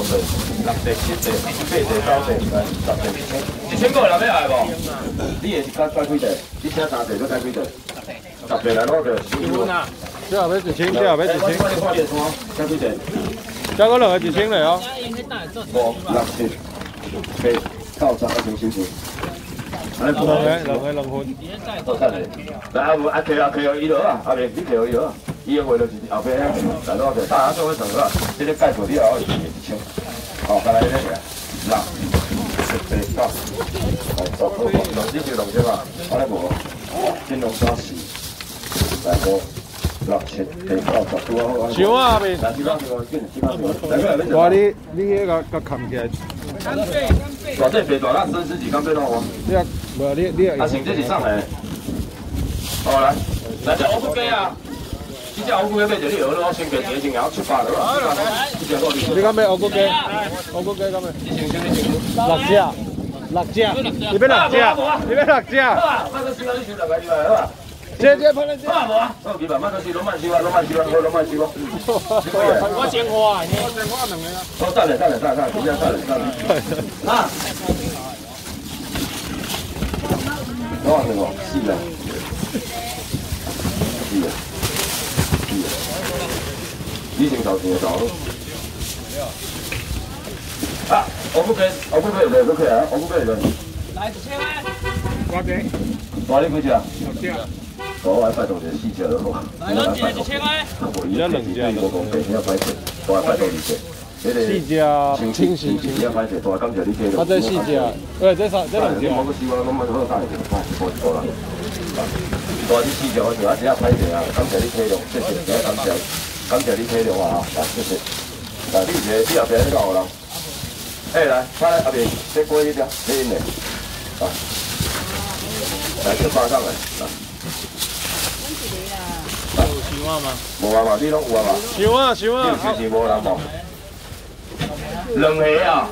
地、6地、7地、8地、9地、10地、1000个人要来无？你的是改几地？你请3地，要改几地？10地来攞着。 这后要1000，这后要1000。 我看你的山，改几地？ 加个2个1000来哦。 5、6、7、8、9、10、11、12。2分。好晒嘞！来啊，K 哦，伊落啊，阿明你 K 哦伊落啊，伊个话就是后壁啊，来攞着，大家做伙算好啊，这个概括你也可以1000。好，再来这个6、7、8、9、10，你就2000嘛，安尼无？金龙沙4，来5、6、7、8、9、10，好啊。 想啊，阿明。哇，你迄个甲扛起来。 大这白大甲生几敢要弄我？ 你啊，无你啊。 啊，成这是上来。好来，来这乌骨鸡啊！这只乌骨鸡买着你学咯，先给1斤然后700了啊。 你敢买乌骨鸡？乌骨鸡敢买？6只，6只，你要6只？你要6只？ 慢点收啊，你收大概200好吧？ 这拍来这。 好无啊？好200，慢点收，拢慢收啊，拢慢收啊，好，拢慢收啊。 我先花，你先花2个。 好，等下，真正等下。啊！多少钱哦？4个。4个。你先投钱就走。啊！我不给来，我不给啊！我不给来。来1000块。 我给。 多你几只？6 只。 我拜托一4只就好。 来，1000块。 我2只。我讲别要歹势，我拜托2只。4只清醒，你要歹势，大感谢你体谅。 这4只，喂，这2只。 我个希望拢蛮好打的，好过啦。大这4只我就只歹势啊，感谢你体谅，谢谢，感谢你体谅啊，谢谢。来，你后边那个好人。哎，来，快来阿明，再过一条，这因的，啊，来700上来，来。 想啊嘛？ 无啊嘛，你拢有啊嘛？ 想啊。 你是无人无？2个啊。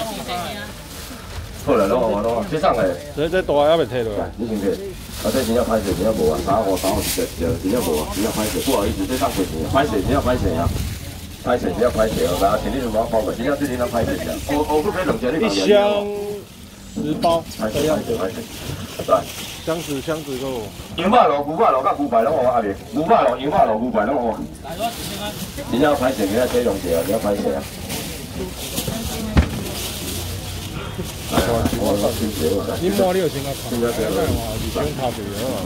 好啦，拢，这上来。 这大还未摕落来。 你先摕，啊，这真正歹势，真正无啊，35一只，真正无啊，真正歹势，不好意思，这上过钱啊，歹势，真正歹势啊。歹势，只要歹势哦，来，请你什么包个？真正最近咱歹势啊，我不可以2只，你 1箱10包， 歹势，来， 箱子够。 牛肉路、牛肉路甲牛排拢有阿明，牛肉路、牛肉路、牛排拢有。来，我1000块。真正歹势，真正体谅者啊，真正歹势啊。 你摸你有先甲拍，你先拍就好啊。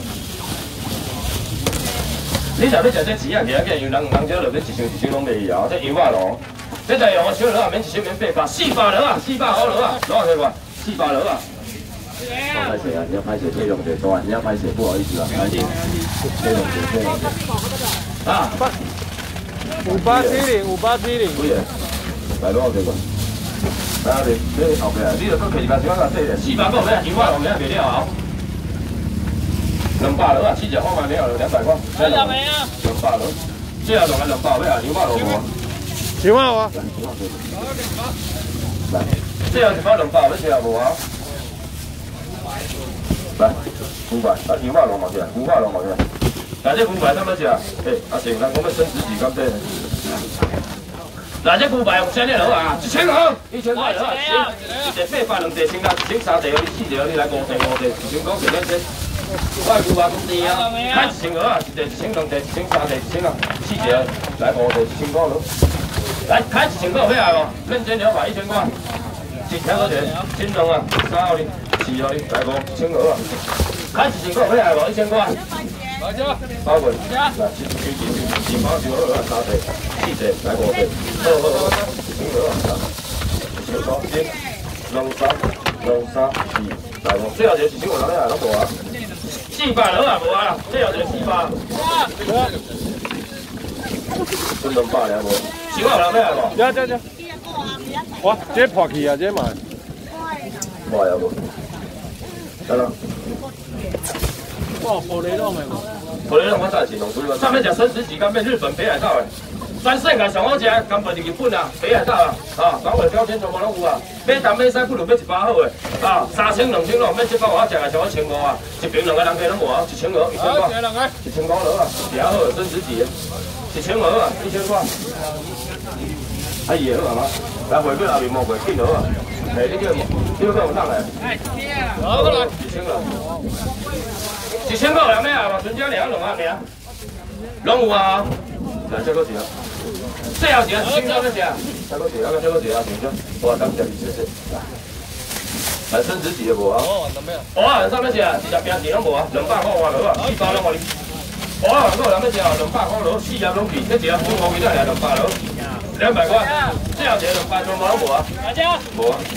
你若要食这钱啊，其实因为人少落，这1箱拢袂去啊。这牛肉路，这在用个小螺啊，免1箱免800，400螺啊，400好螺啊，攞去吧，400螺啊。好歹势啊，你要歹势体谅者大，你要歹势不好意思啊，歹势，体谅者。啊 5870，5870。 几个？来攞去吧。来阿明，你后壁，你著搁摕一包小仔底咧，400个咩？牛肉路咩袂了后。200螺啊，7只看卖了200块。来200啊？200螺，最后仲系200尾啊，牛肉螺无啊？ 想啊我。 来，最后一包200，你吃无啊？来，500，啊牛肉螺嘛起来，牛肉螺嘛起来。来这500怎么吃啊？阿成，咱讲要升10几敢得？来这500用啥了啊？1000个，1000块了啊！1地800，2地1000啦，1000、3地4地你来5地1000讲是免钱。我牛肉咁甜啊，买1000个啊，1地1000、2地1000、3地1000啊，4地来5地1000块咯。来开1000个要来无？认真200 1000块，10条多钱？10两啊，3号哩，4号哩，来5000个啊！开1000个要来无？1000块。来这，包滚，来10包就好啊，3地、4地，来5地，好，1000个啊，1000块，1、2、3、4，来无？最后一个1000个人来，拢无啊？400了啊，无啊，最后一个400。真200了无？10个人来无？ 这。哇，这破去啊，这嘛。 破了无？得了。 哇，玻璃拢的无？ 玻璃拢我早是弄出去，上面食生食几干面日本北海道的，全世界上好食，根本就日本啊，北海道啊，港尾标签全部拢有啊。买东买西不如买一包好的，3000、2000咯，买一包我食的上好1500啊，一瓶2个人加拢无啊，1000个1000块，1000块了啊，比较好的生食几的，1000个啊，1000块。 啊伊好啊嘛，来回过后面莫过紧好啊。哎，你叫有上来。好过来，1000了。1000个有咩啊？话春江两龙啊，两。龙有啊。来，这个是啊。最后是啊，1000个是啊。这个是啊，这个是啊，行行。我感谢你，谢谢。来，升值几的无啊？哦，上面是啊，20平钱拢无啊，200块换落啊，400拢互你。哦，我有咩事啊？200块落，4盒拢去，这一盒中国几多来200落，200块。最后一个200全部拢无啊？无啊。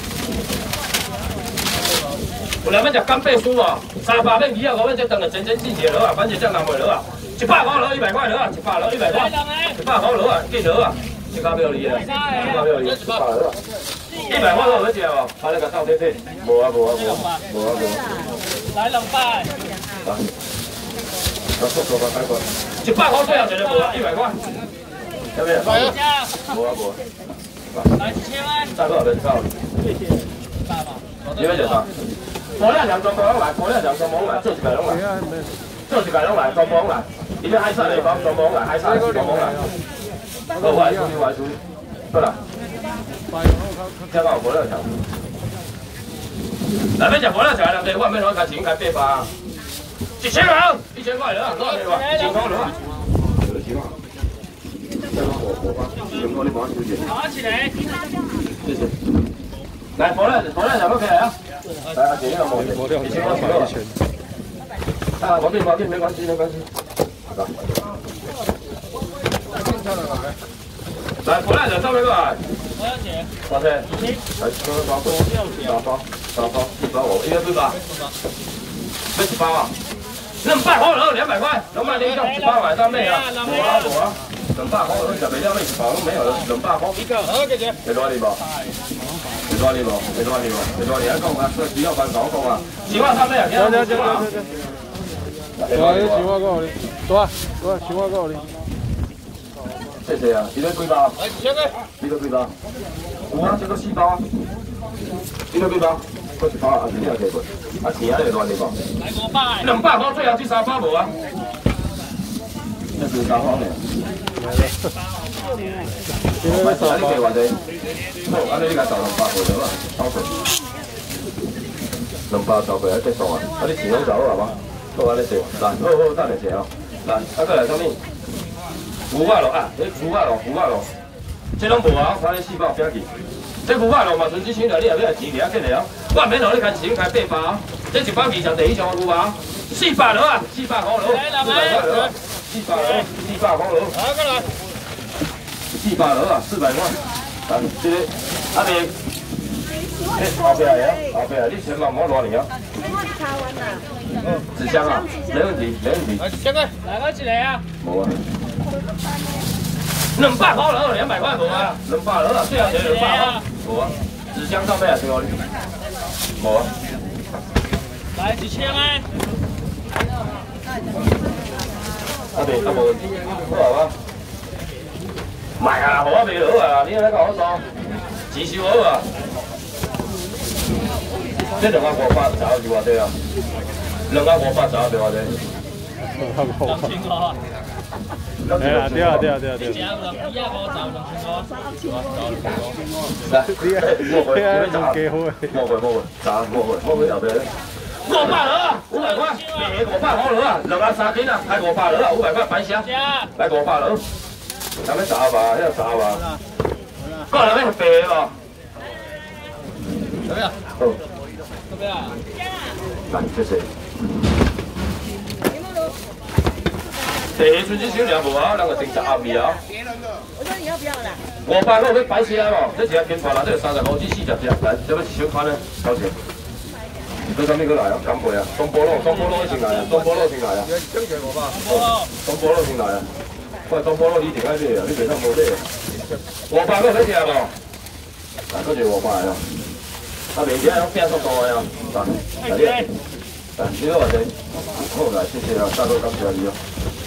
有人要食干贝酥啊，300免200，我们这等个真真正正落啊，反正这南袂落啊，100块落100块落啊，100落100块，100块落啊，几落啊？这卡票你啊，100票你，100落啊，100块落要食无？他那个倒贴贴，无啊无啊无啊无啊无啊。来200。来，我说说吧，开关。100块最后一个无啊，100块。有没有？无啊无啊。来1000万。再多少人到？你要食啥？锅料两全部拢来，锅料两全部拢来，做一个拢来，做一个拢来，全部拢来。伊要海产的包全部拢来，海产全部拢来。好，我来处理，我来处理。好啦。这个有锅料条。来，要食锅料条的，对，我免攞开钱开800。1000元，1000块了，多少钱吧？1000块了。拿起来。谢谢。来，锅料条 OK 啊？来，阿姐，你有冇？1000块左右。啊，保定，没关系。来，锅料条上面过来。多少钱？多少钱？2000。来，3包，1包，应该对吧？没10包啊？200块了，200块，老板您叫10包买上面啊？无啊，200块了，食袂了那10包都没有了，200块。一个，好，姐姐。会多你无？会多你无？还讲啊，所以只要办搞讲啊。10万上面啊，行。我10万够你，多10万够你。谢谢啊，你要几包？来1000个。你要几包？有啊，这个4包啊。你要几包？搁1包啊，你也给过。啊，钱啊，你乱你无？来500。200块最后这3包无啊？这是3包呢。买3你给偌济？好，安尼你甲找200块了啊，超过。200超过，还结束啊？啊，你钱拢找好啊吗？好，安尼做，来，好，等下坐哦。来，啊，再来啥物？牛肉咯啊，牛肉，这拢无啊，我看你4包拼去。这牛肉咯嘛，纯1000了，你后尾钱掠紧的哦。我免让你开1000开800哦。这1包20第以上的牛肉，400了啊，400块了，400块了，400块了。好，过来。400了啊，400块。啊，这个阿妹，后边来啊，你千万唔好乱嚟啊。纸箱啊，没问题。来1000块，来我一个啊。无啊。200块了，200块无啊，200了，最后就200块，无啊。纸箱上面啊，最后你，无啊。来1000万。阿妹，无问题，好啊吗？卖啊，好啊，袂好啊，你来甲我说，钱收好啊。这250十是偌济啊？250十是偌济？250块。对啊。来，莫回后边。500了，500块，500块了啊，2盒3斤啊，开500了啊，500块白箱，来500了。咱们炸吧，要炸吧。过来要白哦。怎么样？好。怎么样？来，谢谢。第春节小两无啊，两个定10米啊。我说你要不要啦？500块要摆起来无？这只平盘啦，这有30公斤40只，来，这要小款呢，多少钱？这上面过来啊，干贝啊，东坡肉先来啊，东坡肉先来啊。东坡肉先来啊。喂，东坡肉你定爱买啊，你袂当无买。500块要食无？来，搁一个500啊。啊，面条拢变速度的啊，来，你好，偌济？好，来，谢谢啊，大哥感谢你哦。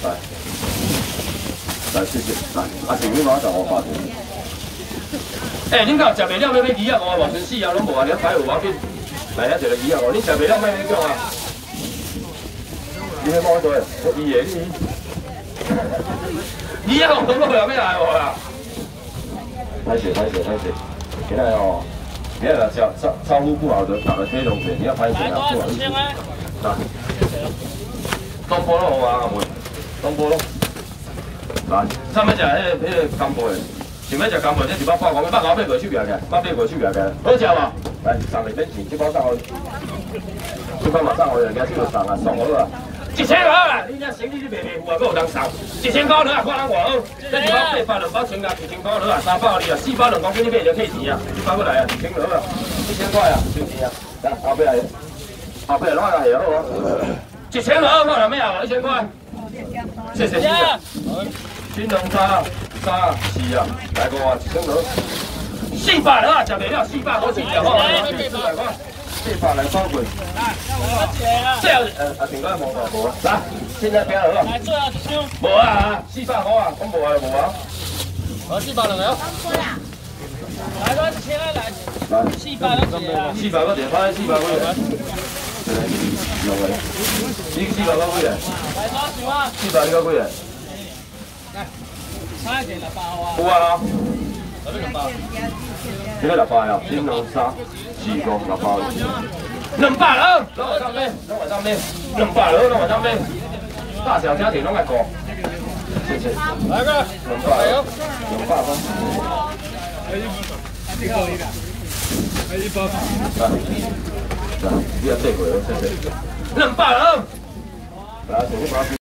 来，谢谢。来，阿静，你马上15块钱。恁敢食袂了要买2盒无？剩4盒拢无啊，你摆有要紧。来，遐一个2盒，你食袂了买你讲啊。你迄毛多诶，我2个你。2盒我要来无啦？ 拍水，现在哦，你看招呼不好的，打了黑龙水，你要拍水啊，不好意思。来，东坡咯，好啊，阿妹，东坡咯。来，上面食迄个干贝，想要食干贝，这100块讲，100块手价嘅，100块手价嘅，好食无？来，送你等钱，这包送我，这包嘛送我，人家这个送啊，送我啦。1000块啦，你这生意你卖袂赴啊，搁有人送，1000块了啊，看人偌好，这1包800、2包全价2000块了啊，3包你啊，4包2公斤你买就退钱啊，这包过来啊，2000了啊，1000块啊，收钱啊，来后壁来，后壁拢来好啊，1000了，看人咩啊，1000块，谢谢。青龙沙4啊，来个啊，1000了，400了啊，食袂了400我钱就好啊，400块。400来包滚，这样阿平哥无无，来，现在变了了，无啊，400块啊，我无啊无啊，我400两个，来个1000来，来400个400个电拍400个人，用个，你400个几人？400你个几人？来，差一点600啊，有啊，这个600呀，青龙沙。4個600包，200了，拢往上面，200了，拢往上面，大小家庭拢爱過，謝謝，來個200包，來，你要這個，謝謝，200了，來，